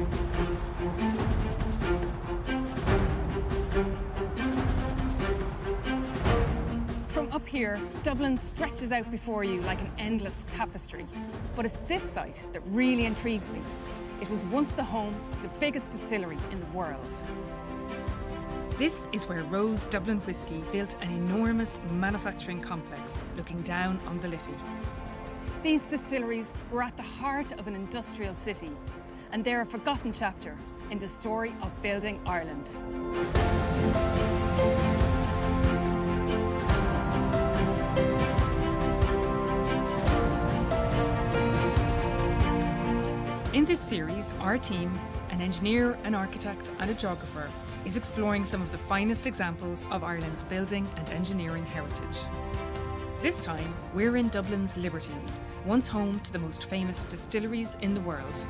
From up here, Dublin stretches out before you like an endless tapestry. But it's this site that really intrigues me. It was once the home of the biggest distillery in the world. This is where Roe's Dublin Whisky built an enormous manufacturing complex looking down on the Liffey. These distilleries were at the heart of an industrial city, and they're a forgotten chapter in the story of building Ireland. In this series, our team, an engineer, an architect and a geographer, is exploring some of the finest examples of Ireland's building and engineering heritage. This time, we're in Dublin's Liberties, once home to the most famous distilleries in the world.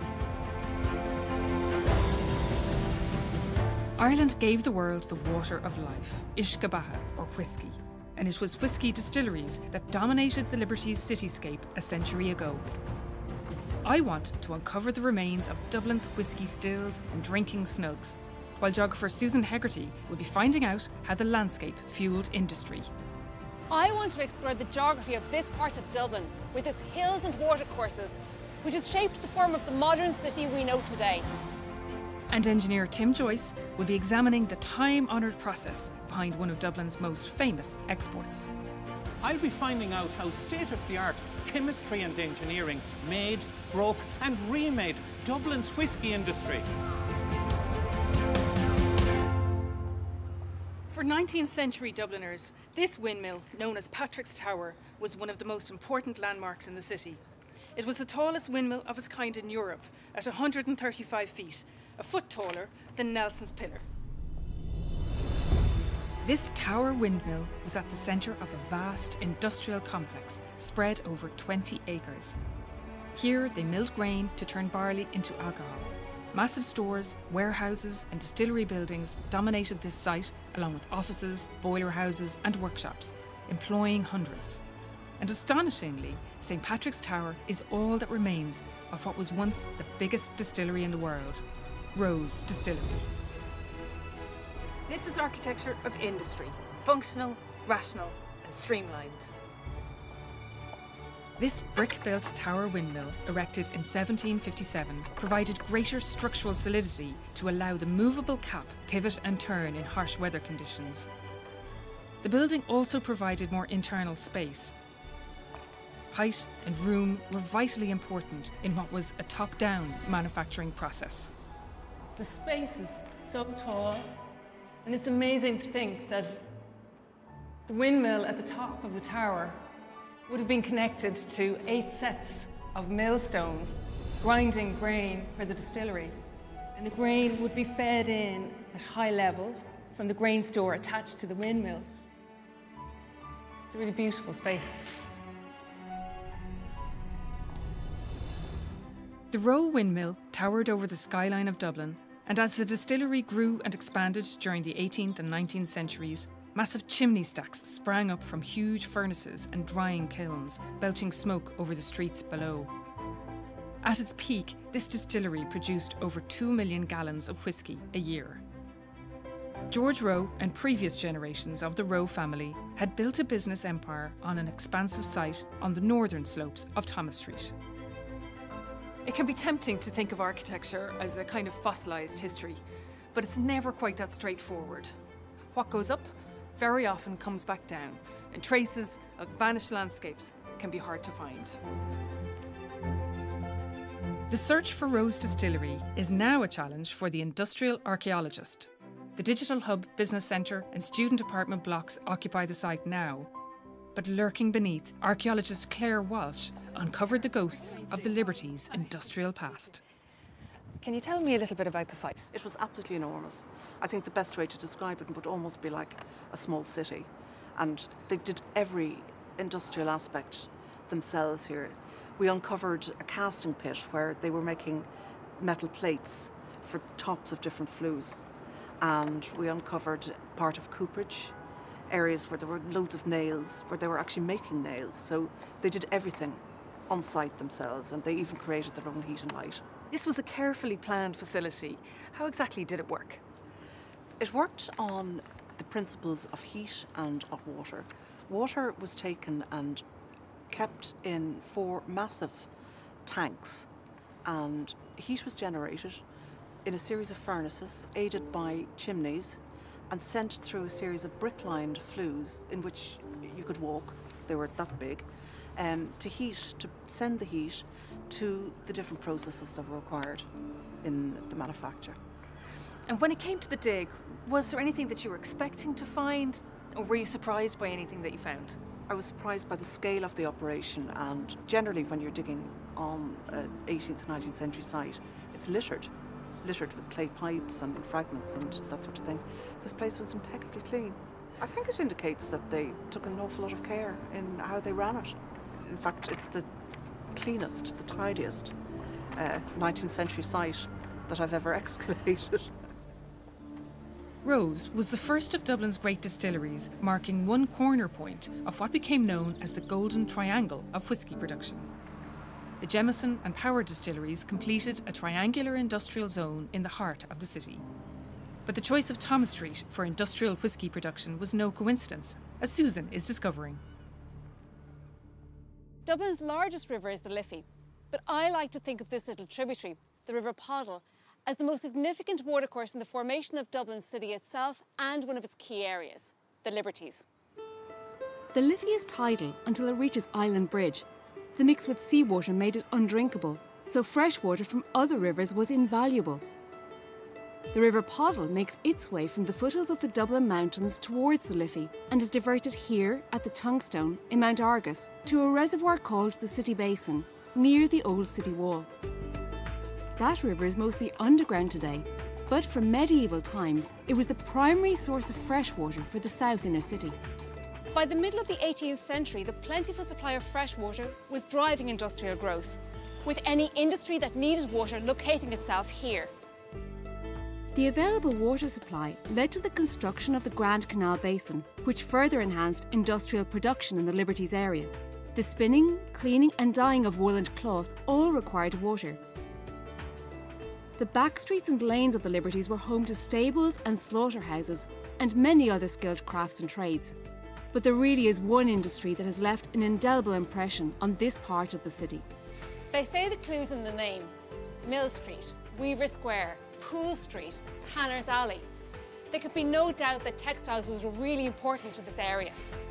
Ireland gave the world the water of life, Uisce Beatha, or whisky, and it was whisky distilleries that dominated the Liberties cityscape a century ago. I want to uncover the remains of Dublin's whisky stills and drinking snugs, while geographer Susan Hegarty will be finding out how the landscape fueled industry. I want to explore the geography of this part of Dublin, with its hills and watercourses, which has shaped the form of the modern city we know today. And engineer Tim Joyce will be examining the time-honoured process behind one of Dublin's most famous exports. I'll be finding out how state-of-the-art chemistry and engineering made, broke and remade Dublin's whisky industry. For 19th century Dubliners, this windmill, known as Patrick's Tower, was one of the most important landmarks in the city. It was the tallest windmill of its kind in Europe, at 135 feet, a foot taller than Nelson's Pillar. This tower windmill was at the centre of a vast industrial complex spread over 20 acres. Here they milled grain to turn barley into alcohol. Massive stores, warehouses and distillery buildings dominated this site, along with offices, boiler houses and workshops, employing hundreds. And astonishingly, St. Patrick's Tower is all that remains of what was once the biggest distillery in the world, Roe's Distillery. This is architecture of industry, functional, rational and streamlined. This brick-built tower windmill, erected in 1757, provided greater structural solidity to allow the movable cap pivot and turn in harsh weather conditions. The building also provided more internal space. Height and room were vitally important in what was a top-down manufacturing process. The space is so tall, and it's amazing to think that the windmill at the top of the tower would have been connected to 8 sets of millstones grinding grain for the distillery. And the grain would be fed in at high level from the grain store attached to the windmill. It's a really beautiful space. The Roe windmill towered over the skyline of Dublin, and as the distillery grew and expanded during the 18th and 19th centuries, massive chimney stacks sprang up from huge furnaces and drying kilns, belching smoke over the streets below. At its peak, this distillery produced over 2 million gallons of whisky a year. George Roe and previous generations of the Roe family had built a business empire on an expansive site on the northern slopes of Thomas Street. It can be tempting to think of architecture as a kind of fossilised history, but it's never quite that straightforward. What goes up very often comes back down, and traces of vanished landscapes can be hard to find. The search for Roe's Distillery is now a challenge for the industrial archaeologist. The Digital Hub Business Centre and student apartment blocks occupy the site now, but lurking beneath, archaeologist Claire Walsh uncovered the ghosts of the Liberties' industrial past. Can you tell me a little bit about the site? It was absolutely enormous. I think the best way to describe it would almost be like a small city. And they did every industrial aspect themselves here. We uncovered a casting pit where they were making metal plates for tops of different flues. And we uncovered part of cooperage, areas where there were loads of nails, where they were actually making nails. So they did everything on site themselves, and they even created their own heat and light. This was a carefully planned facility. How exactly did it work? It worked on the principles of heat and of water. Water was taken and kept in 4 massive tanks, and heat was generated in a series of furnaces aided by chimneys and sent through a series of brick-lined flues in which you could walk. They were that big, to send the heat to the different processes that were required in the manufacture. And when it came to the dig, was there anything that you were expecting to find, or were you surprised by anything that you found? I was surprised by the scale of the operation, and generally when you're digging on an 18th, 19th century site, it's littered with clay pipes and fragments and that sort of thing. This place was impeccably clean. I think it indicates that they took an awful lot of care in how they ran it. In fact, it's the cleanest, the tidiest 19th century site that I've ever excavated. Roe's was the first of Dublin's great distilleries, marking one corner point of what became known as the Golden Triangle of whisky production. The Jameson and Power distilleries completed a triangular industrial zone in the heart of the city. But the choice of Thomas Street for industrial whisky production was no coincidence, as Susan is discovering. Dublin's largest river is the Liffey, but I like to think of this little tributary, the River Poddle, as the most significant watercourse in the formation of Dublin city itself and one of its key areas, the Liberties. The Liffey is tidal until it reaches Island Bridge. The mix with seawater made it undrinkable, so fresh water from other rivers was invaluable. The River Poddle makes its way from the foothills of the Dublin Mountains towards the Liffey and is diverted here at the Tungstone in Mount Argus to a reservoir called the City Basin, near the old city wall. That river is mostly underground today, but from medieval times, it was the primary source of fresh water for the south inner city. By the middle of the 18th century, the plentiful supply of fresh water was driving industrial growth, with any industry that needed water locating itself here. The available water supply led to the construction of the Grand Canal Basin, which further enhanced industrial production in the Liberties area. The spinning, cleaning and dyeing of wool and cloth all required water. The back streets and lanes of the Liberties were home to stables and slaughterhouses and many other skilled crafts and trades. But there really is one industry that has left an indelible impression on this part of the city. They say the clue's in the name: Mill Street, Weaver Square, Pool Street, Tanner's Alley. There can be no doubt that textiles was really important to this area.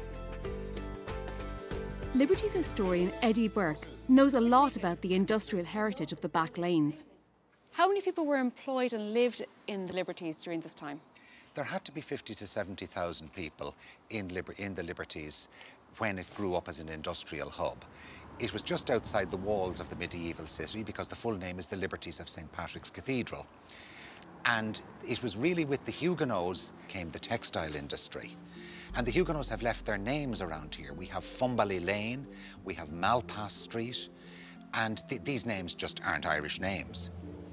Liberties historian Eddie Burke knows a lot about the industrial heritage of the back lanes. How many people were employed and lived in the Liberties during this time? There had to be 50 to 70,000 people in the Liberties when it grew up as an industrial hub. It was just outside the walls of the medieval city because the full name is the Liberties of St. Patrick's Cathedral. And it was really with the Huguenots came the textile industry. And the Huguenots have left their names around here. We have Fumbally Lane, we have Malpass Street, and these names just aren't Irish names.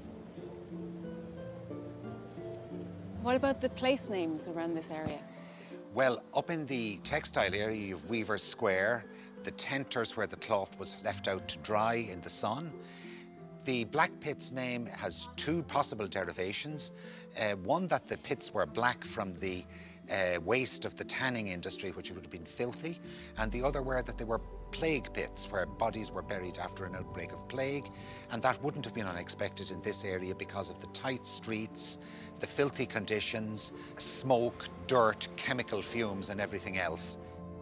What about the place names around this area? Well, up in the textile area, you have Weaver's Square, the tenters where the cloth was left out to dry in the sun. The Black Pit's name has 2 possible derivations. One, that the pits were black from the waste of the tanning industry, which would have been filthy, and the other were that they were plague pits, where bodies were buried after an outbreak of plague, and that wouldn't have been unexpected in this area because of the tight streets, the filthy conditions, smoke, dirt, chemical fumes and everything else.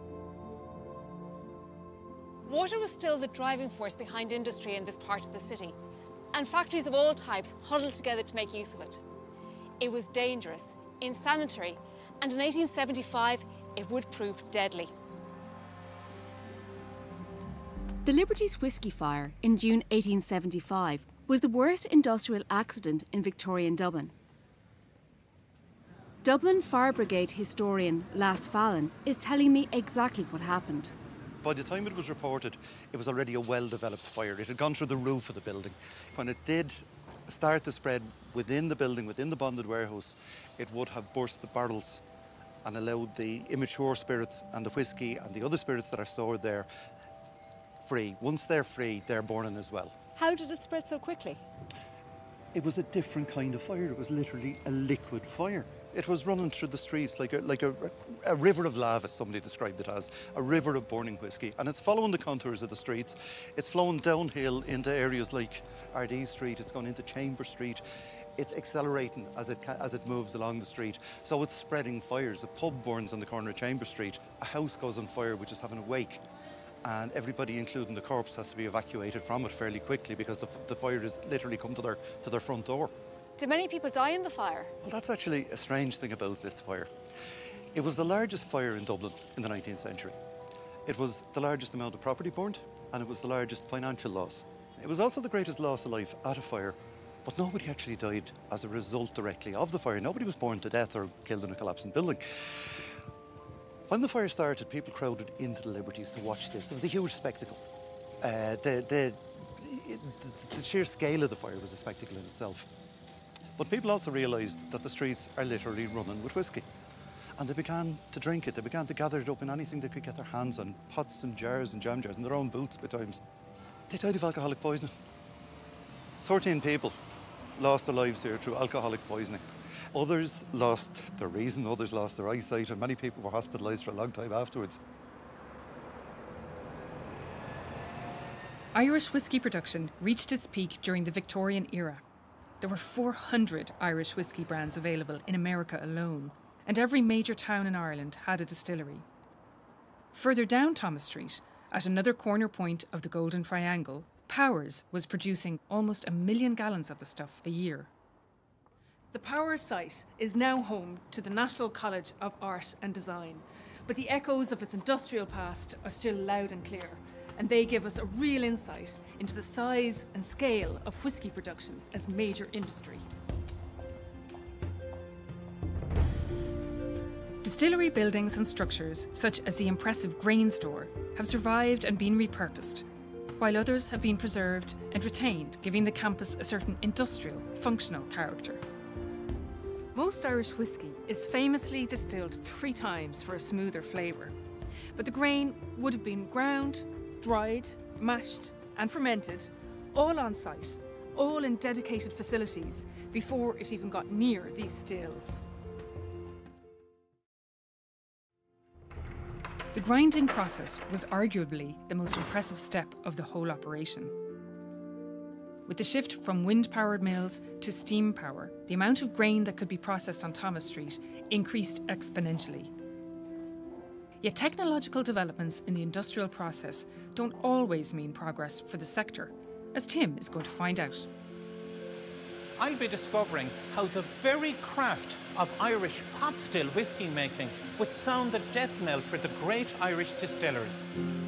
Water was still the driving force behind industry in this part of the city, and factories of all types huddled together to make use of it. It was dangerous, insanitary, and in 1875 it would prove deadly. The Liberties Whisky Fire in June 1875 was the worst industrial accident in Victorian Dublin. Dublin Fire Brigade historian Lass Fallon is telling me exactly what happened. By the time it was reported, it was already a well-developed fire. It had gone through the roof of the building. When it did start to spread within the building, within the bonded warehouse, it would have burst the barrels and allowed the immature spirits and the whisky and the other spirits that are stored there free. Once they're free, they're burning as well. How did it spread so quickly? It was a different kind of fire. It was literally a liquid fire. It was running through the streets like a river of lava, somebody described it as, a river of burning whiskey. And it's following the contours of the streets. It's flowing downhill into areas like Ardee Street, it's going into Chamber Street. It's accelerating as it moves along the street. So it's spreading fires. A pub burns on the corner of Chamber Street. A house goes on fire, which is having a wake. And everybody, including the corpse, has to be evacuated from it fairly quickly because the fire has literally come to their front door. Did many people die in the fire? Well, that's actually a strange thing about this fire. It was the largest fire in Dublin in the 19th century. It was the largest amount of property burned, and it was the largest financial loss. It was also the greatest loss of life at a fire, but nobody actually died as a result directly of the fire. Nobody was burned to death or killed in a collapsing building. When the fire started, people crowded into the Liberties to watch this. It was a huge spectacle. The sheer scale of the fire was a spectacle in itself. But people also realised that the streets are literally running with whiskey. And they began to drink it. They began to gather it up in anything they could get their hands on, pots and jars and jam jars, and their own boots by times. They died of alcoholic poisoning. 13 people lost their lives here through alcoholic poisoning. Others lost their reason, others lost their eyesight, and many people were hospitalised for a long time afterwards. Irish whisky production reached its peak during the Victorian era. There were 400 Irish whisky brands available in America alone, and every major town in Ireland had a distillery. Further down Thomas Street, at another corner point of the Golden Triangle, Powers was producing almost 1 million gallons of the stuff a year. The Powers site is now home to the National College of Art and Design, but the echoes of its industrial past are still loud and clear, and they give us a real insight into the size and scale of whisky production as major industry. Distillery buildings and structures, such as the impressive grain store, have survived and been repurposed, while others have been preserved and retained, giving the campus a certain industrial, functional character. Most Irish whisky is famously distilled 3 times for a smoother flavour, but the grain would have been ground, dried, mashed and fermented, all on site, all in dedicated facilities before it even got near these stills. The grinding process was arguably the most impressive step of the whole operation. With the shift from wind-powered mills to steam power, the amount of grain that could be processed on Thomas Street increased exponentially. Yet technological developments in the industrial process don't always mean progress for the sector, as Tim is going to find out. I'll be discovering how the very craft of Irish pot still whisky making would sound the death knell for the great Irish distillers.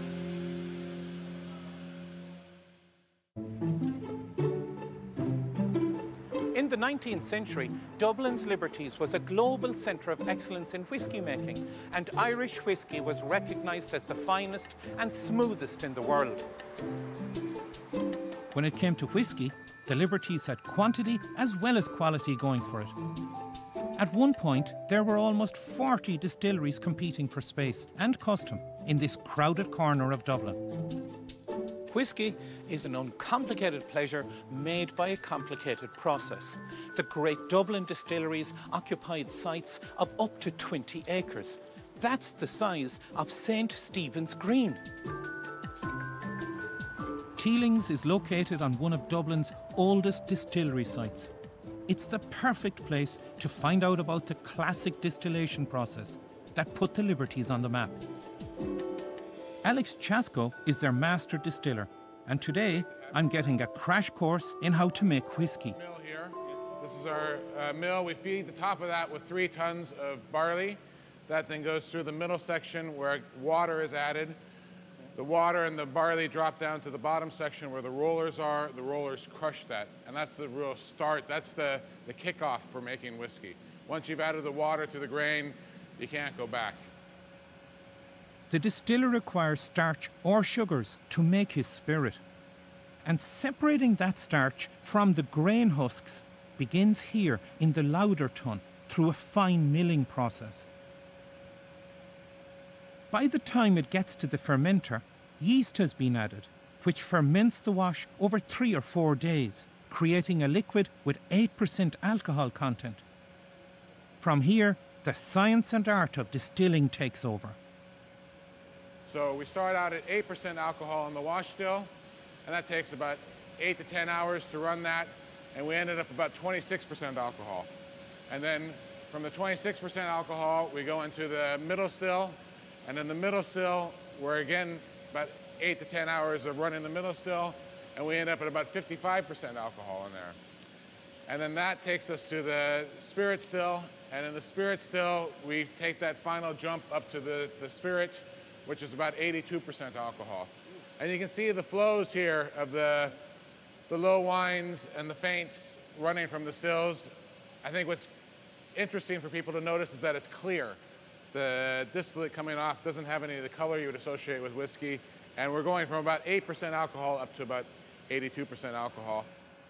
In the 19th century, Dublin's Liberties was a global centre of excellence in whisky making, and Irish whisky was recognised as the finest and smoothest in the world. When it came to whisky, the Liberties had quantity as well as quality going for it. At one point, there were almost 40 distilleries competing for space and custom in this crowded corner of Dublin. Whisky is an uncomplicated pleasure made by a complicated process. The great Dublin distilleries occupied sites of up to 20 acres. That's the size of St. Stephen's Green. Teelings is located on one of Dublin's oldest distillery sites. It's the perfect place to find out about the classic distillation process that put the Liberties on the map. Alex Chasko is their master distiller, and today I'm getting a crash course in how to make whiskey. Mill here. This is our mill. We feed the top of that with 3 tons of barley. That then goes through the middle section where water is added. The water and the barley drop down to the bottom section where the rollers are. The rollers crush that, and that's the real start. That's the kickoff for making whiskey. Once you've added the water to the grain, you can't go back. The distiller requires starch or sugars to make his spirit. And separating that starch from the grain husks begins here in the lauder tun through a fine milling process. By the time it gets to the fermenter, yeast has been added, which ferments the wash over 3 or 4 days. creating a liquid with 8% alcohol content. From here, the science and art of distilling takes over. So we start out at 8% alcohol in the wash still, and that takes about 8 to 10 hours to run that, and we ended up about 26% alcohol. And then from the 26% alcohol, we go into the middle still, and in the middle still, we're again about 8 to 10 hours of running the middle still, and we end up at about 55% alcohol in there. And then that takes us to the spirit still, and in the spirit still, we take that final jump up to the spirit, which is about 82% alcohol. And you can see the flows here of the low wines and the faints running from the stills. I think what's interesting for people to notice is that it's clear. The distillate coming off doesn't have any of the color you would associate with whiskey. And we're going from about 8% alcohol up to about 82% alcohol.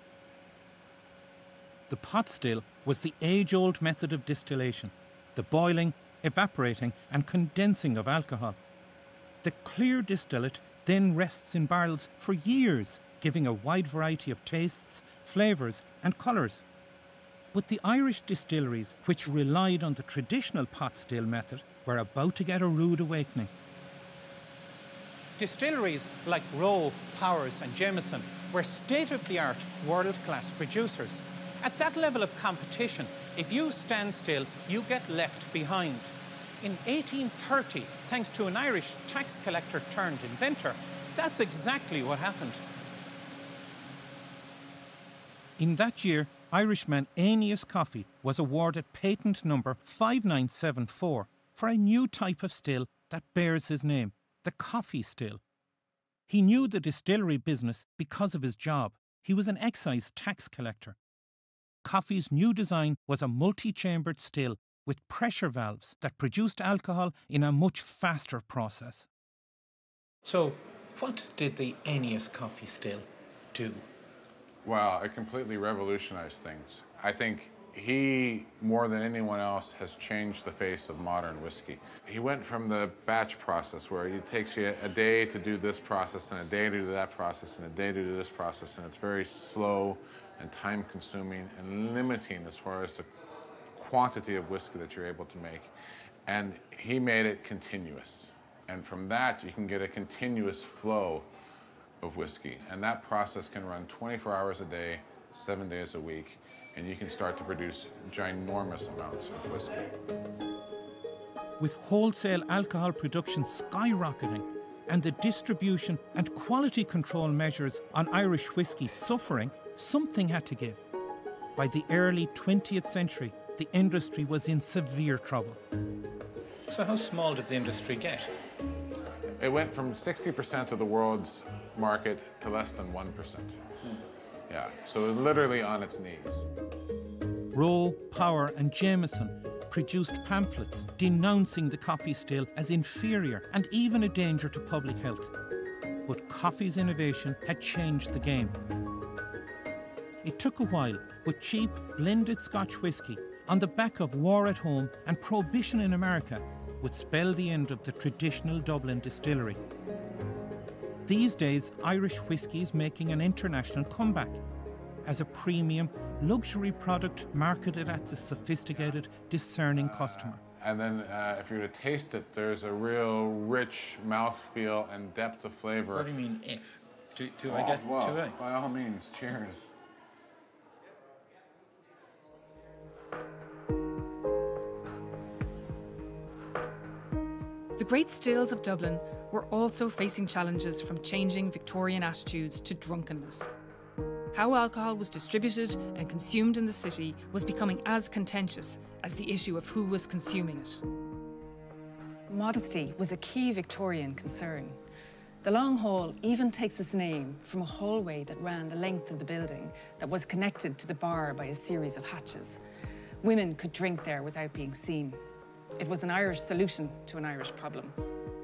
The pot still was the age-old method of distillation, the boiling, evaporating and condensing of alcohol. The clear distillate then rests in barrels for years, giving a wide variety of tastes, flavours and colours. But the Irish distilleries, which relied on the traditional pot still method, were about to get a rude awakening. Distilleries like Roe, Powers and Jameson were state-of-the-art, world-class producers. At that level of competition, if you stand still, you get left behind. In 1830, thanks to an Irish tax collector turned inventor, that's exactly what happened. In that year, Irishman Aeneas Coffey was awarded patent number 5974 for a new type of still that bears his name, the coffee still. He knew the distillery business because of his job. He was an excise tax collector. Coffey's new design was a multi-chambered still with pressure valves that produced alcohol in a much faster process. So, what did the Aeneas coffee still do? Well, it completely revolutionized things. I think he, more than anyone else, has changed the face of modern whiskey. He went from the batch process, where it takes you a day to do this process, and a day to do that process, and a day to do this process, and it's very slow and time-consuming and limiting as far as the quantity of whiskey that you're able to make. And he made it continuous. And from that, you can get a continuous flow of whiskey. And that process can run 24 hours a day, 7 days a week, and you can start to produce ginormous amounts of whiskey. With wholesale alcohol production skyrocketing and the distribution and quality control measures on Irish whiskey suffering, something had to give. By the early 20th century, the industry was in severe trouble. So how small did the industry get? It went from 60% of the world's market to less than 1%. Yeah, so it was literally on its knees. Roe, Power and Jameson produced pamphlets denouncing the coffee still as inferior and even a danger to public health. But coffee's innovation had changed the game. It took a while, but cheap blended Scotch whisky on the back of war at home and prohibition in America would spell the end of the traditional Dublin distillery. These days, Irish whisky is making an international comeback as a premium luxury product marketed at the sophisticated, discerning customer. And then if you were to taste it, there's a real rich mouthfeel and depth of flavor. What do you mean if? Do I get to it? By all means, cheers. The great stills of Dublin were also facing challenges from changing Victorian attitudes to drunkenness. How alcohol was distributed and consumed in the city was becoming as contentious as the issue of who was consuming it. Modesty was a key Victorian concern. The Long Hall even takes its name from a hallway that ran the length of the building that was connected to the bar by a series of hatches. Women could drink there without being seen. It was an Irish solution to an Irish problem.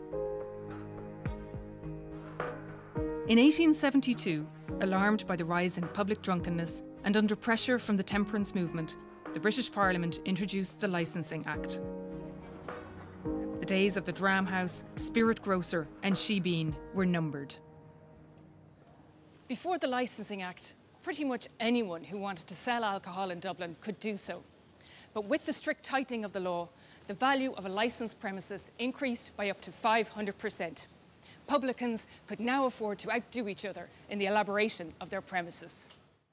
In 1872, alarmed by the rise in public drunkenness and under pressure from the temperance movement, the British Parliament introduced the Licensing Act. The days of the dram house, spirit grocer and shebeen were numbered. Before the Licensing Act, pretty much anyone who wanted to sell alcohol in Dublin could do so. But with the strict tightening of the law, the value of a licensed premises increased by up to 500%. Publicans could now afford to outdo each other in the elaboration of their premises.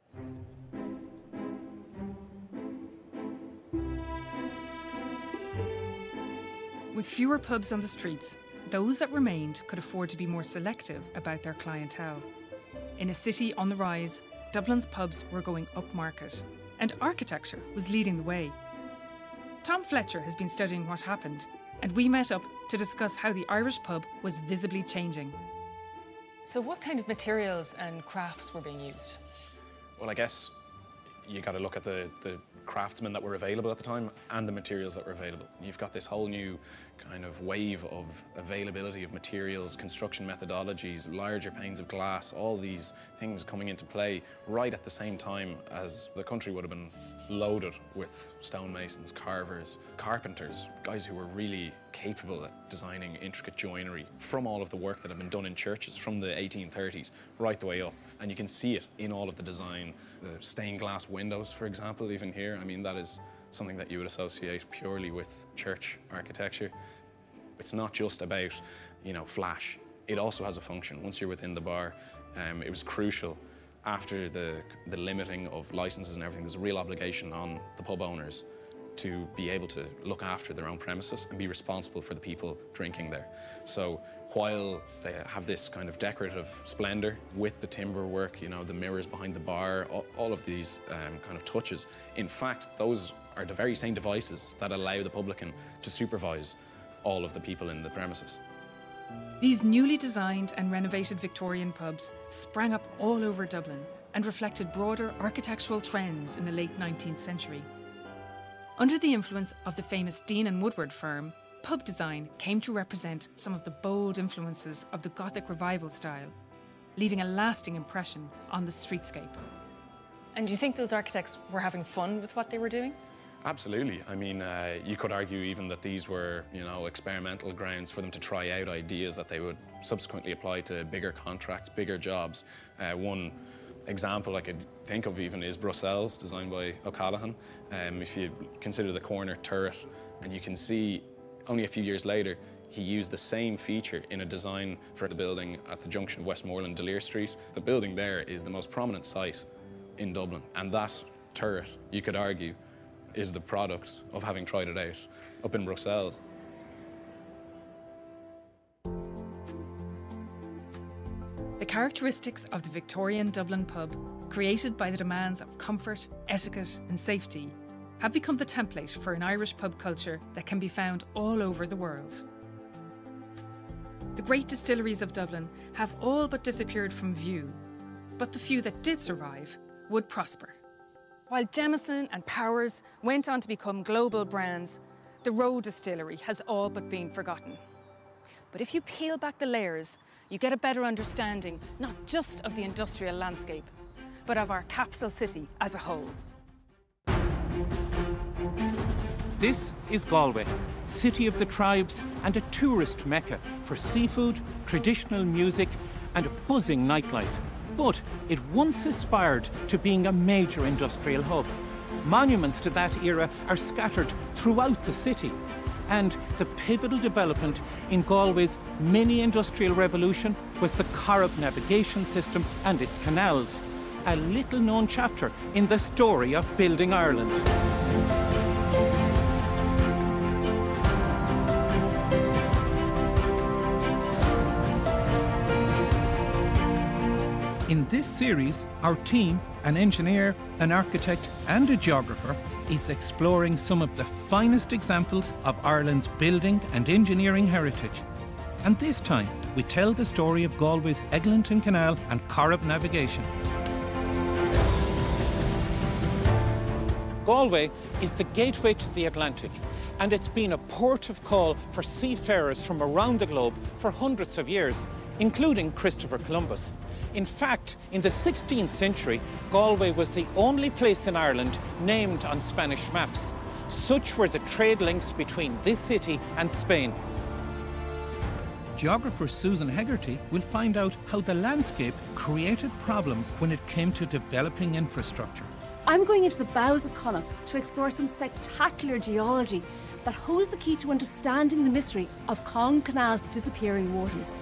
With fewer pubs on the streets, those that remained could afford to be more selective about their clientele. In a city on the rise, Dublin's pubs were going upmarket, and architecture was leading the way. Tom Fletcher has been studying what happened, and we met up to discuss how the Irish pub was visibly changing. So what kind of materials and crafts were being used? Well, I guess you got to look at the craftsmen that were available at the time and the materials that were available. You've got this whole new kind of wave of availability of materials, construction methodologies, larger panes of glass, all these things coming into play right at the same time as the country would have been loaded with stonemasons, carvers, carpenters, guys who were really capable at designing intricate joinery from all of the work that had been done in churches from the 1830s right the way up. And you can see it in all of the design. The stained glass windows, for example, even here, I mean, that is something that you would associate purely with church architecture. It's not just about, you know, flash. It also has a function. Once you're within the bar, it was crucial after the limiting of licenses and everything. There's a real obligation on the pub owners to be able to look after their own premises and be responsible for the people drinking there. So while they have this kind of decorative splendor with the timber work, you know, the mirrors behind the bar, all of these kind of touches, in fact, those are the very same devices that allow the publican to supervise all of the people in the premises. These newly designed and renovated Victorian pubs sprang up all over Dublin and reflected broader architectural trends in the late 19th century. Under the influence of the famous Dean and Woodward firm, pub design came to represent some of the bold influences of the Gothic revival style, leaving a lasting impression on the streetscape. And do you think those architects were having fun with what they were doing? Absolutely. I mean, you could argue even that these were, you know, experimental grounds for them to try out ideas that they would subsequently apply to bigger contracts, bigger jobs. One example I could think of even is Brussels, designed by O'Callaghan. If you consider the corner turret, and you can see only a few years later, he used the same feature in a design for the building at the junction of Westmoreland, Delir Street. The building there is the most prominent site in Dublin, and that turret, you could argue, is the product of having tried it out up in Brussels. The characteristics of the Victorian Dublin pub, created by the demands of comfort, etiquette and safety, have become the template for an Irish pub culture that can be found all over the world. The great distilleries of Dublin have all but disappeared from view, but the few that did survive would prosper. While Jameson and Powers went on to become global brands, the Roe Distillery has all but been forgotten. But if you peel back the layers, you get a better understanding not just of the industrial landscape, but of our capital city as a whole. This is Galway, city of the tribes and a tourist mecca for seafood, traditional music and a buzzing nightlife. But it once aspired to being a major industrial hub. Monuments to that era are scattered throughout the city. And the pivotal development in Galway's mini-industrial revolution was the Corrib navigation system and its canals, a little-known chapter in the story of building Ireland. In this series, our team, an engineer, an architect and a geographer, is exploring some of the finest examples of Ireland's building and engineering heritage. And this time, we tell the story of Galway's Eglinton Canal and Corrib navigation. Galway is the gateway to the Atlantic, and it's been a port of call for seafarers from around the globe for hundreds of years, including Christopher Columbus. In fact, in the 16th century, Galway was the only place in Ireland named on Spanish maps. Such were the trade links between this city and Spain. Geographer Susan Hegarty will find out how the landscape created problems when it came to developing infrastructure. I'm going into the bowels of Connacht to explore some spectacular geology that holds the key to understanding the mystery of Canal's disappearing waters.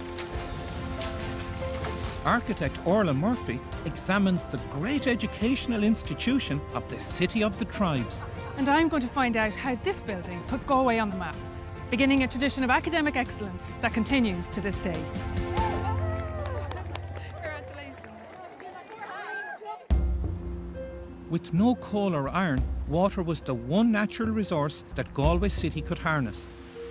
Architect Orla Murphy examines the great educational institution of the City of the Tribes. And I'm going to find out how this building put Galway on the map, beginning a tradition of academic excellence that continues to this day. With no coal or iron, water was the one natural resource that Galway City could harness.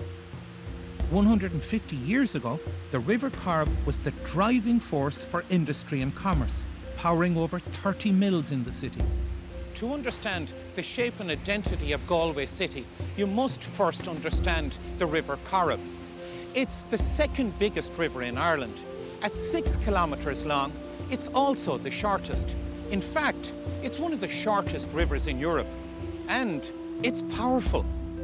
150 years ago, the River Corrib was the driving force for industry and commerce, powering over 30 mills in the city. To understand the shape and identity of Galway City, you must first understand the River Corrib. It's the second biggest river in Ireland. At 6 kilometres long, it's also the shortest. In fact, it's one of the shortest rivers in Europe, and it's powerful.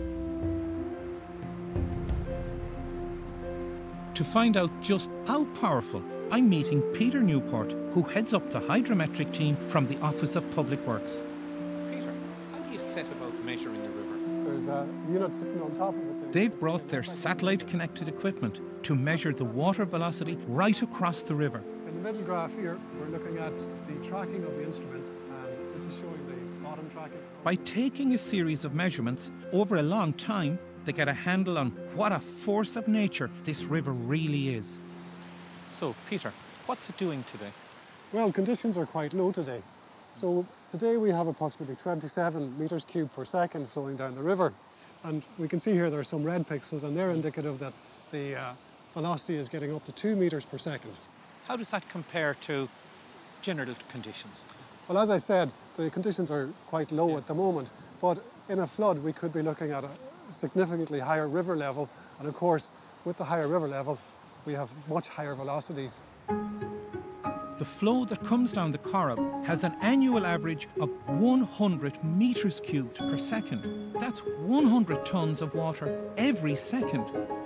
To find out just how powerful, I'm meeting Peter Newport, who heads up the hydrometric team from the Office of Public Works. Peter, how do you set about measuring the river? There's a unit sitting on top of it. They've brought their satellite-connected equipment to measure the water velocity right across the river. In the middle graph here, we're looking at the tracking of the instrument, and this is showing the bottom tracking. By taking a series of measurements over a long time, they get a handle on what a force of nature this river really is. So, Peter, what's it doing today? Well, conditions are quite low today. So today we have approximately 27 metres cubed per second flowing down the river. And we can see here there are some red pixels, and they're indicative that the velocity is getting up to 2 metres per second. How does that compare to general conditions? Well, as I said, the conditions are quite low at the moment, but in a flood we could be looking at a significantly higher river level, and of course with the higher river level we have much higher velocities. The flow that comes down the Corrib has an annual average of 100 metres cubed per second. That's 100 tonnes of water every second.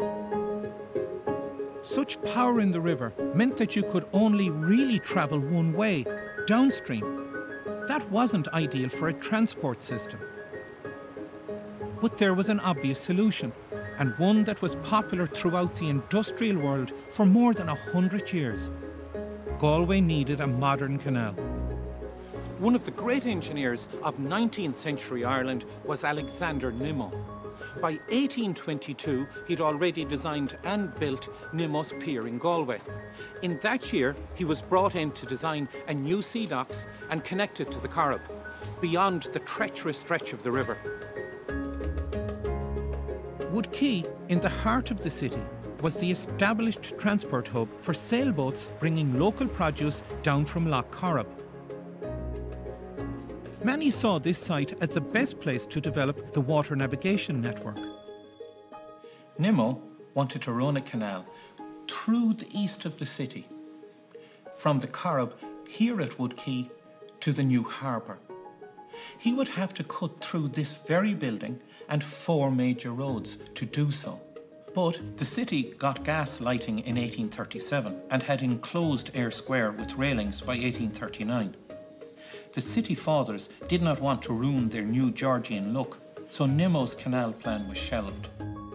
Such power in the river meant that you could only really travel one way, downstream. That wasn't ideal for a transport system. But there was an obvious solution, and one that was popular throughout the industrial world for more than 100 years. Galway needed a modern canal. One of the great engineers of 19th century Ireland was Alexander Nimmo. By 1822, he'd already designed and built Nimmo's Pier in Galway. In that year, he was brought in to design a new sea docks and connect it to the Corrib, beyond the treacherous stretch of the river. Wood Quay, in the heart of the city, was the established transport hub for sailboats bringing local produce down from Lough Corrib. Many saw this site as the best place to develop the water navigation network. Nimmo wanted to run a canal through the east of the city, from the Corrib here at Wood Quay to the new harbour. He would have to cut through this very building and 4 major roads to do so. But the city got gas lighting in 1837 and had enclosed Eyre Square with railings by 1839. The city fathers did not want to ruin their new Georgian look, so Nimmo's canal plan was shelved.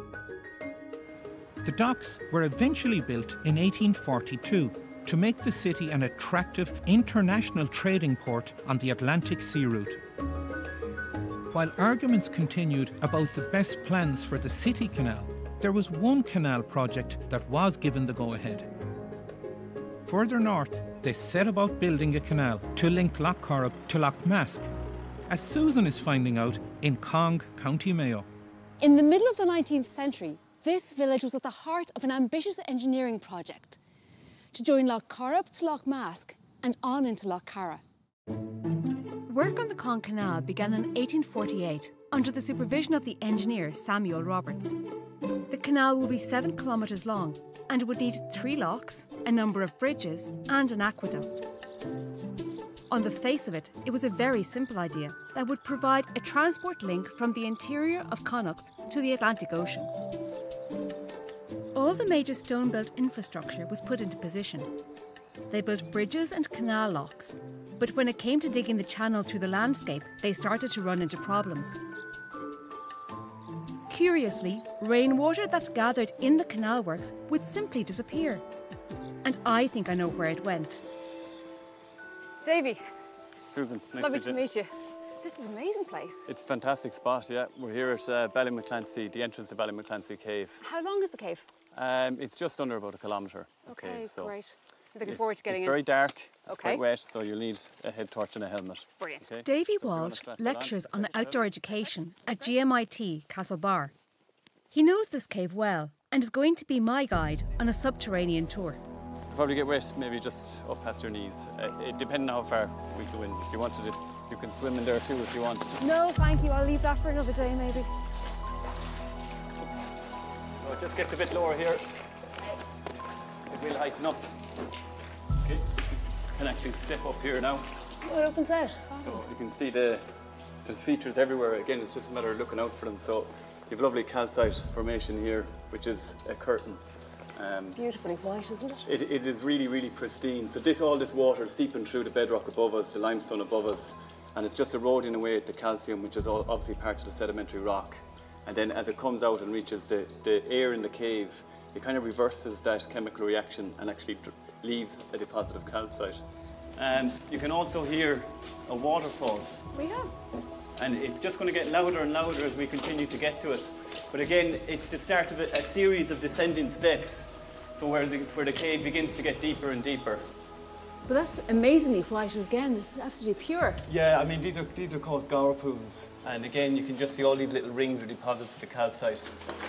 The docks were eventually built in 1842 to make the city an attractive international trading port on the Atlantic sea route. While arguments continued about the best plans for the city canal, there was one canal project that was given the go-ahead. Further north, they set about building a canal to link Lough Corrib to Lough Mask, as Susan is finding out in Cong, County Mayo. In the middle of the 19th century, this village was at the heart of an ambitious engineering project to join Lough Corrib to Lough Mask and on into Lough Carra. Work on the Cong Canal began in 1848 under the supervision of the engineer Samuel Roberts. The canal will be 7 kilometres long and would need 3 locks, a number of bridges and an aqueduct. On the face of it, it was a very simple idea that would provide a transport link from the interior of Connacht to the Atlantic Ocean. all the major stone-built infrastructure was put into position. They built bridges and canal locks, but when it came to digging the channel through the landscape, they started to run into problems. Curiously, rainwater that gathered in the canal works would simply disappear. And I think I know where it went. Davy. Susan, nice Lovely to meet you. This is an amazing place. It's a fantastic spot, yeah. We're here at Ballymaclancy, the entrance to Ballymaclancy Cave. How long is the cave? It's just under about 1 kilometre. Okay, so great. Looking forward to getting in. It's very dark, it's quite wet, so you'll need a head torch and a helmet. Brilliant. Okay? Davy Walsh lectures on outdoor education at GMIT Castlebar. He knows this cave well and is going to be my guide on a subterranean tour. You'll probably get wet, maybe just up past your knees. Depending on how far we go in. If you wanted it, you can swim in there too if you want. No, thank you. I'll leave that for another day, maybe. So it just gets a bit lower here. It will heighten up. Okay, you can actually step up here now. Oh, it opens out. So you can see there's features everywhere. Again, it's just a matter of looking out for them. So you have lovely calcite formation here, which is a curtain. Beautifully white, isn't it? It is really, really pristine. So all this water is seeping through the bedrock above us, the limestone above us, and it's just eroding away at the calcium, which is obviously part of the sedimentary rock. And then as it comes out and reaches the air in the cave, it kind of reverses that chemical reaction and actually leaves a deposit of calcite. And you can also hear a waterfall. We have. And it's just going to get louder and louder as we continue to get to it. But again, it's the start of a series of descending steps, so where the cave begins to get deeper and deeper. But that's amazingly white again. It's absolutely pure. Yeah, I mean, these are called gower pools. And again, you can just see all these little rings or deposits of the calcite.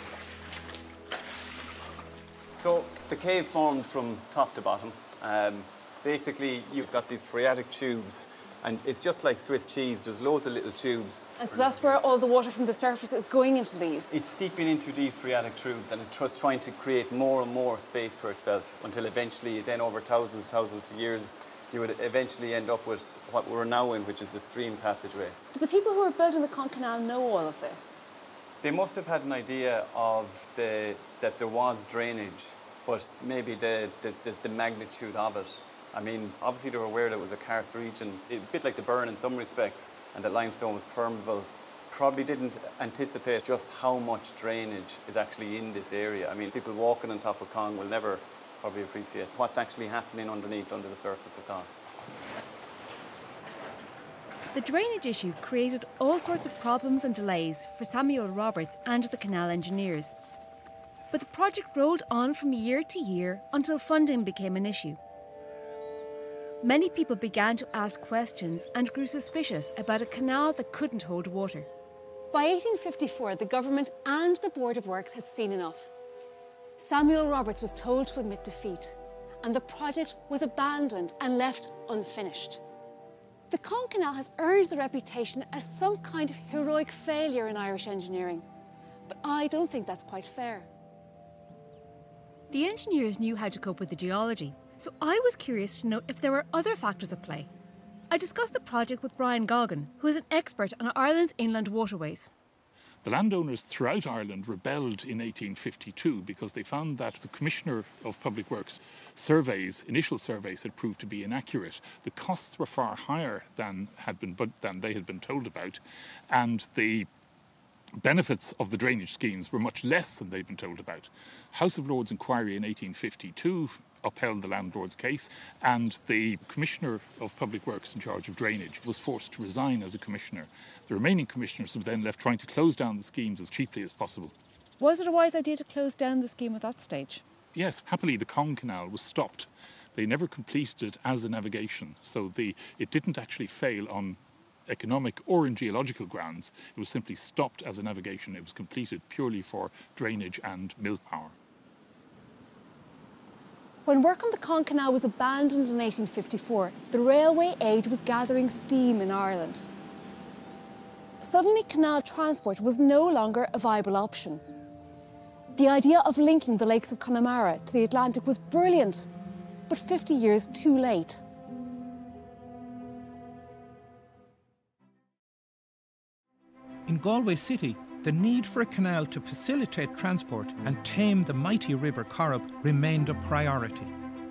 So the cave formed from top to bottom. Basically, you've got these phreatic tubes, and it's just like Swiss cheese. There's loads of little tubes. And so that's where all the water from the surface is going into these? It's seeping into these phreatic tubes, and it's just trying to create more and more space for itself until eventually, then over thousands of years, you would eventually end up with what we're now in, which is the stream passageway. Do the people who were building the Canal know all of this? They must have had an idea of that there was drainage, but maybe the magnitude of it. I mean, obviously they were aware that it was a karst region, a bit like the Burn in some respects, and that limestone was permeable. Probably didn't anticipate just how much drainage is actually in this area. I mean, people walking on top of Cong will never probably appreciate what's actually happening under the surface of Cong. The drainage issue created all sorts of problems and delays for Samuel Roberts and the Canal engineers. But the project rolled on from year to year until funding became an issue. Many people began to ask questions and grew suspicious about a canal that couldn't hold water. By 1854, the government and the Board of Works had seen enough. Samuel Roberts was told to admit defeat, and the project was abandoned and left unfinished. The Canal has earned the reputation as some kind of heroic failure in Irish engineering, but I don't think that's quite fair. The engineers knew how to cope with the geology, so I was curious to know if there were other factors at play. I discussed the project with Brian Goggin, who is an expert on Ireland's inland waterways. The landowners throughout Ireland rebelled in 1852 because they found that the Commissioner of Public Works initial surveys had proved to be inaccurate. The costs were far higher than they had been told about, and the benefits of the drainage schemes were much less than they'd been told about. House of Lords inquiry in 1852 upheld the landlord's case, and the Commissioner of Public Works in charge of drainage was forced to resign as a commissioner. The remaining commissioners were then left trying to close down the schemes as cheaply as possible. Was it a wise idea to close down the scheme at that stage? Yes, happily the Cong Canal was stopped. They never completed it as a navigation, so it didn't actually fail on economic or in geological grounds. It was simply stopped as a navigation. It was completed purely for drainage and mill power. When work on the Canal was abandoned in 1854, the railway age was gathering steam in Ireland. Suddenly, canal transport was no longer a viable option. The idea of linking the lakes of Connemara to the Atlantic was brilliant, but 50 years too late. In Galway City, the need for a canal to facilitate transport and tame the mighty River Corrib remained a priority.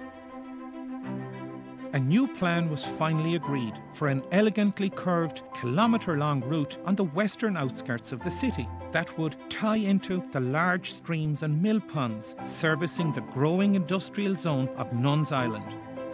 A new plan was finally agreed for an elegantly curved, kilometre-long route on the western outskirts of the city that would tie into the large streams and mill ponds servicing the growing industrial zone of Nuns Island.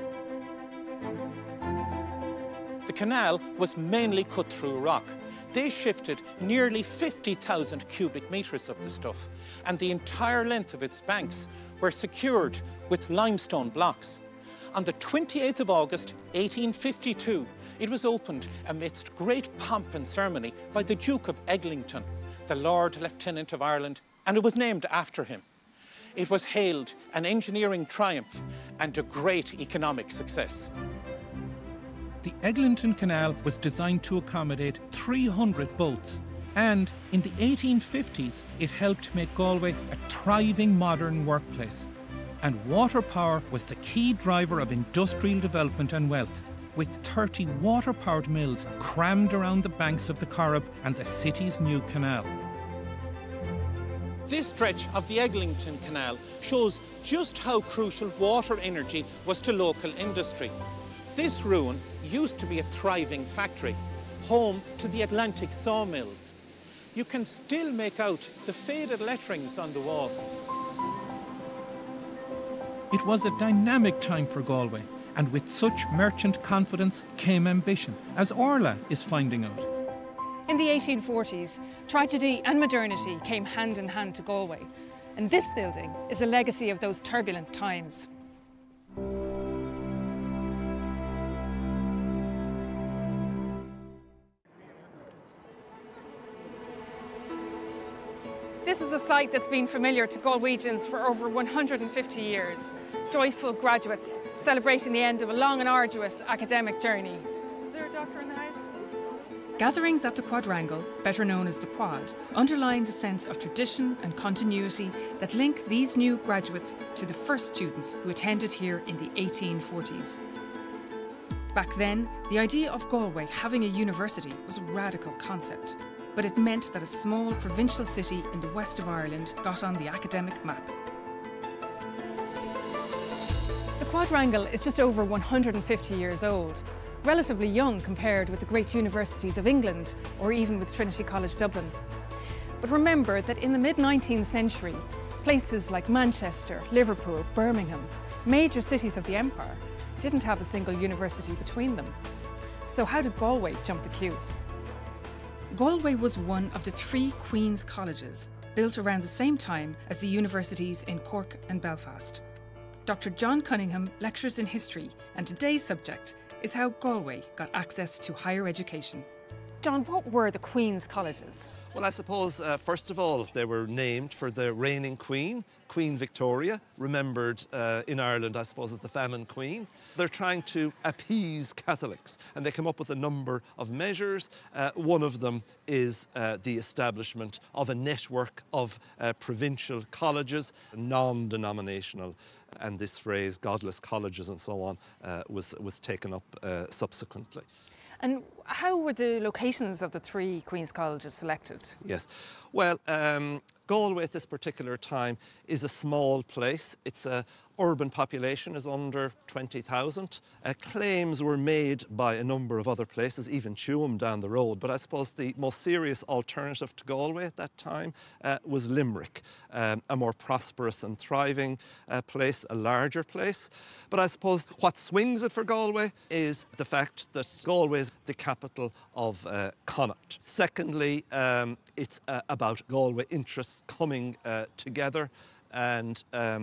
The canal was mainly cut through rock. They shifted nearly 50,000 cubic metres of the stuff, and the entire length of its banks were secured with limestone blocks. On the 28th of August, 1852, it was opened amidst great pomp and ceremony by the Duke of Eglinton, the Lord Lieutenant of Ireland, and it was named after him. It was hailed an engineering triumph and a great economic success. The Eglinton Canal was designed to accommodate 300 boats, and in the 1850s, it helped make Galway a thriving modern workplace. And water power was the key driver of industrial development and wealth, with 30 water-powered mills crammed around the banks of the Corrib and the city's new canal. This stretch of the Eglinton Canal shows just how crucial water energy was to local industry. This ruin used to be a thriving factory, home to the Atlantic sawmills. You can still make out the faded letterings on the wall. It was a dynamic time for Galway, and with such merchant confidence came ambition, as Orla is finding out. In the 1840s, tragedy and modernity came hand in hand to Galway, and this building is a legacy of those turbulent times. This is a site that's been familiar to Galwegians for over 150 years. Joyful graduates celebrating the end of a long and arduous academic journey. Is there a doctor in the house? Gatherings at the quadrangle, better known as the Quad, underline the sense of tradition and continuity that link these new graduates to the first students who attended here in the 1840s. Back then, the idea of Galway having a university was a radical concept, but it meant that a small provincial city in the west of Ireland got on the academic map. The quadrangle is just over 150 years old, relatively young compared with the great universities of England or even with Trinity College Dublin. But remember that in the mid-19th century, places like Manchester, Liverpool, Birmingham, major cities of the empire, didn't have a single university between them. So how did Galway jump the queue? Galway was one of the 3 Queen's Colleges, built around the same time as the universities in Cork and Belfast. Dr. John Cunningham lectures in history, and today's subject is how Galway got access to higher education. John, what were the Queen's Colleges? Well, I suppose, first of all, they were named for the reigning Queen, Queen Victoria, remembered in Ireland, I suppose, as the famine Queen. They're trying to appease Catholics, and they come up with a number of measures. One of them is the establishment of a network of provincial colleges, non-denominational, and this phrase, godless colleges and so on, was taken up subsequently. And how were the locations of the 3 Queen's Colleges selected? Yes, well, Galway at this particular time is a small place. Its urban population is under 20,000. Claims were made by a number of other places, even Tuam down the road. But I suppose the most serious alternative to Galway at that time was Limerick, a more prosperous and thriving place, a larger place. But I suppose what swings it for Galway is the fact that Galway is the capital of Connacht. Secondly, it's about Galway interests coming together and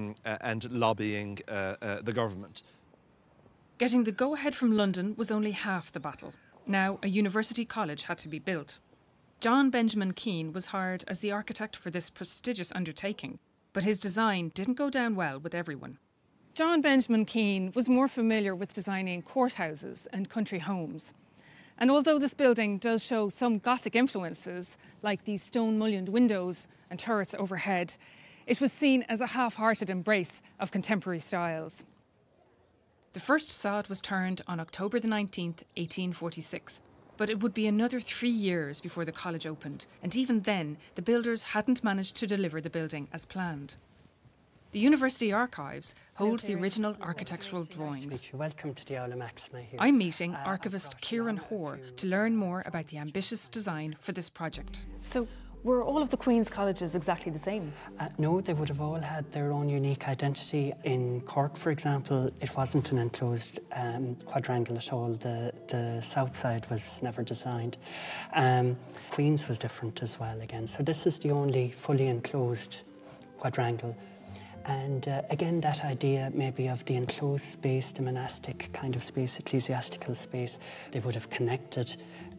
lobbying the government. Getting the go-ahead from London was only half the battle. Now a university college had to be built. John Benjamin Keane was hired as the architect for this prestigious undertaking, but his design didn't go down well with everyone. John Benjamin Keane was more familiar with designing courthouses and country homes. And although this building does show some Gothic influences, like these stone-mullioned windows and turrets overhead, it was seen as a half-hearted embrace of contemporary styles. The first sod was turned on October the 19th, 1846, But it would be another 3 years before the college opened, and even then, the builders hadn't managed to deliver the building as planned. The university archives hold the original architectural drawings. Welcome to the Aula Maxima here. I'm meeting archivist Kieran Hoare to learn more about the ambitious design for this project. So, were all of the Queen's colleges exactly the same? No, they would have all had their own unique identity. In Cork, for example, it wasn't an enclosed quadrangle at all. The south side was never designed. Queen's was different as well again. So this is the only fully enclosed quadrangle. And again, that idea maybe of the enclosed space, the monastic kind of space, ecclesiastical space, they would have connected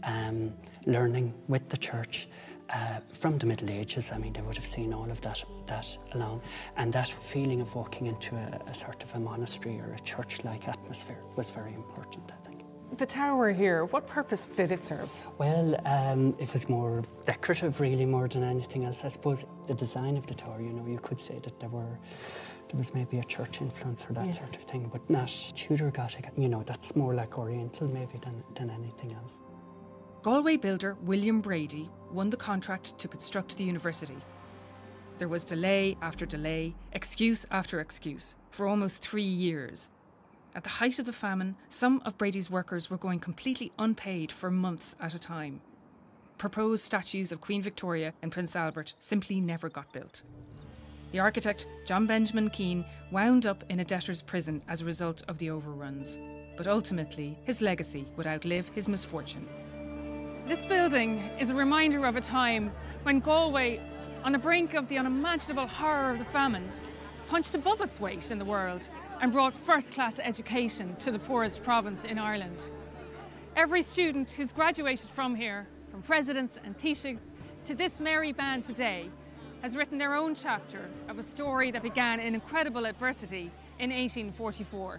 learning with the church from the Middle Ages. I mean, they would have seen all of that along. And that feeling of walking into a sort of a monastery or a church-like atmosphere was very important, I think. The tower here, what purpose did it serve? Well, it was more decorative, really, more than anything else. I suppose the design of the tower, you know, you could say that there was maybe a church influence or that sort of thing, but not Tudor Gothic. You know, that's more like Oriental maybe than anything else. Galway builder William Brady won the contract to construct the university. There was delay after delay, excuse after excuse, for almost 3 years. At the height of the famine, some of Brady's workers were going completely unpaid for months at a time. Proposed statues of Queen Victoria and Prince Albert simply never got built. The architect, John Benjamin Keane, wound up in a debtor's prison as a result of the overruns. But ultimately, his legacy would outlive his misfortune. This building is a reminder of a time when Galway, on the brink of the unimaginable horror of the famine, punched above its weight in the world and brought first-class education to the poorest province in Ireland. Every student who's graduated from here, from presidents and Taoiseach to this merry band today, has written their own chapter of a story that began in incredible adversity in 1844.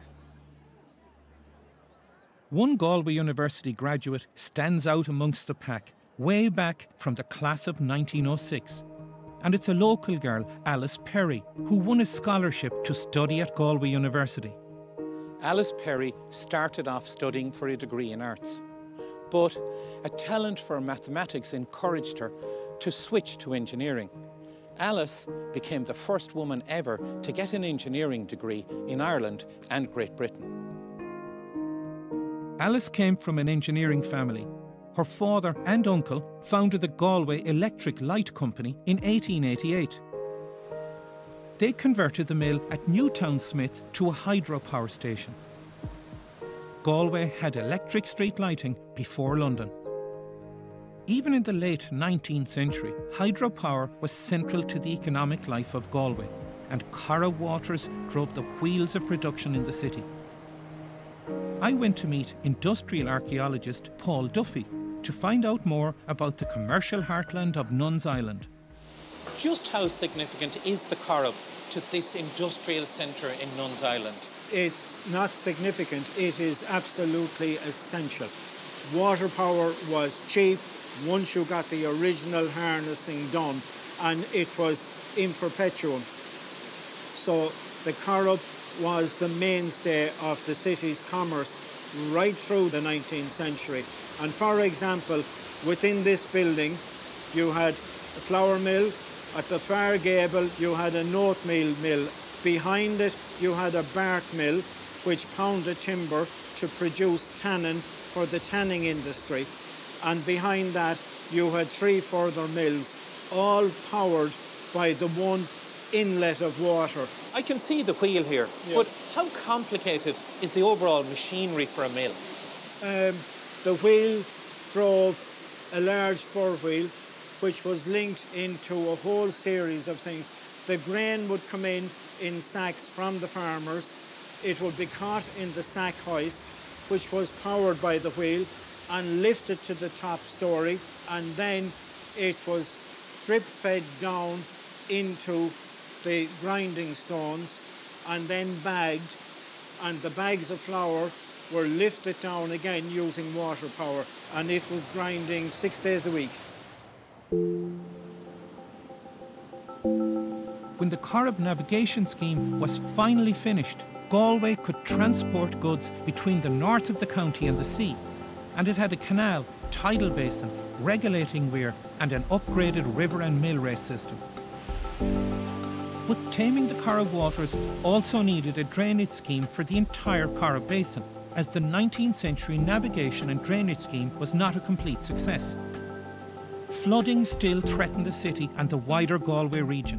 One Galway University graduate stands out amongst the pack, way back from the class of 1906. And it's a local girl, Alice Perry, who won a scholarship to study at Galway University. Alice Perry started off studying for a degree in arts, but a talent for mathematics encouraged her to switch to engineering. Alice became the first woman ever to get an engineering degree in Ireland and Great Britain. Alice came from an engineering family. Her father and uncle founded the Galway Electric Light Company in 1888. They converted the mill at Newtownsmith to a hydropower station. Galway had electric street lighting before London. Even in the late 19th century, hydropower was central to the economic life of Galway, and Corrib waters drove the wheels of production in the city. I went to meet industrial archaeologist Paul Duffy to find out more about the commercial heartland of Nuns Island. Just how significant is the Corrib to this industrial centre in Nuns Island? It's not significant, it is absolutely essential. Water power was cheap once you got the original harnessing done, and it was in perpetuum. So the Corrib was the mainstay of the city's commerce right through the 19th century. And for example, within this building, you had a flour mill. At the far gable, you had an oatmeal mill. Behind it, you had a bark mill, which pounded timber to produce tannin for the tanning industry. And behind that, you had 3 further mills, all powered by the one inlet of water. I can see the wheel here, but how complicated is the overall machinery for a mill? The wheel drove a large spur wheel, which was linked into a whole series of things. The grain would come in sacks from the farmers. It would be caught in the sack hoist, which was powered by the wheel, and lifted to the top story, and then it was drip-fed down into the grinding stones and then bagged, and the bags of flour were lifted down again using water power, and it was grinding 6 days a week. When the Corrib navigation scheme was finally finished, Galway could transport goods between the north of the county and the sea, and it had a canal tidal basin, regulating weir and an upgraded river and millrace system. But taming the Corrib waters also needed a drainage scheme for the entire Corrib basin, as the 19th century navigation and drainage scheme was not a complete success. Flooding still threatened the city and the wider Galway region.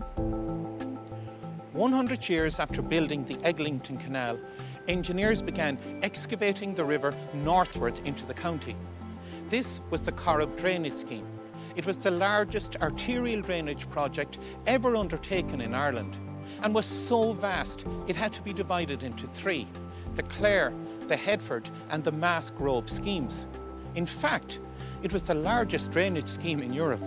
100 years after building the Eglinton Canal, engineers began excavating the river northward into the county. This was the Corrib drainage scheme. It was the largest arterial drainage project ever undertaken in Ireland and was so vast it had to be divided into three: the Clare, the Headford and the Mass Grove schemes. In fact, it was the largest drainage scheme in Europe.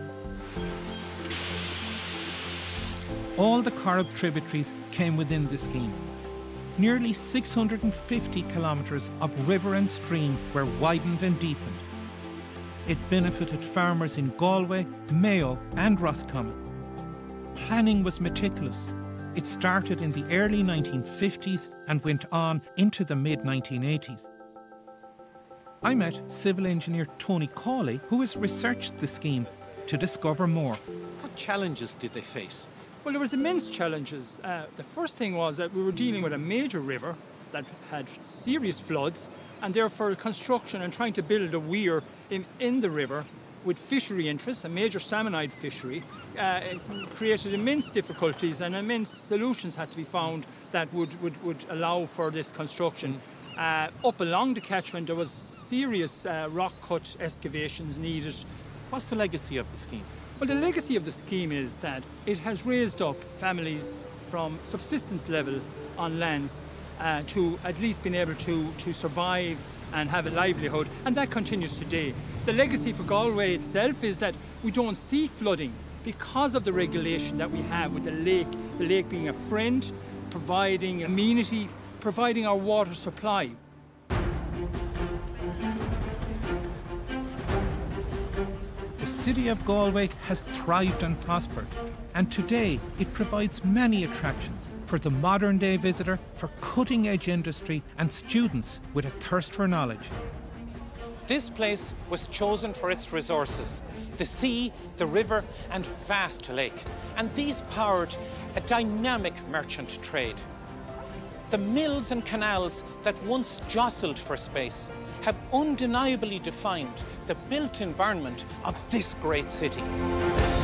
All the Corrib tributaries came within the scheme. Nearly 650 kilometres of river and stream were widened and deepened. It benefited farmers in Galway, Mayo and Roscommon. Planning was meticulous. It started in the early 1950s and went on into the mid-1980s. I met civil engineer Tony Cawley, who has researched the scheme, to discover more. What challenges did they face? Well, there was immense challenges. The first thing was that we were dealing with a major river that had serious floods, and therefore construction and trying to build a weir in the river with fishery interests, a major salmonide fishery, created immense difficulties, and immense solutions had to be found that would allow for this construction. Up along the catchment there was serious rock cut excavations needed. What's the legacy of the scheme? Well, the legacy of the scheme is that it has raised up families from subsistence level on lands to at least being able to survive and have a livelihood, and that continues today. The legacy for Galway itself is that we don't see flooding because of the regulation that we have with the lake being a friend, providing amenity, providing our water supply. The city of Galway has thrived and prospered, and today it provides many attractions for the modern-day visitor, for cutting-edge industry and students with a thirst for knowledge. This place was chosen for its resources: the sea, the river and vast lake. And these powered a dynamic merchant trade. The mills and canals that once jostled for space have undeniably defined the built environment of this great city.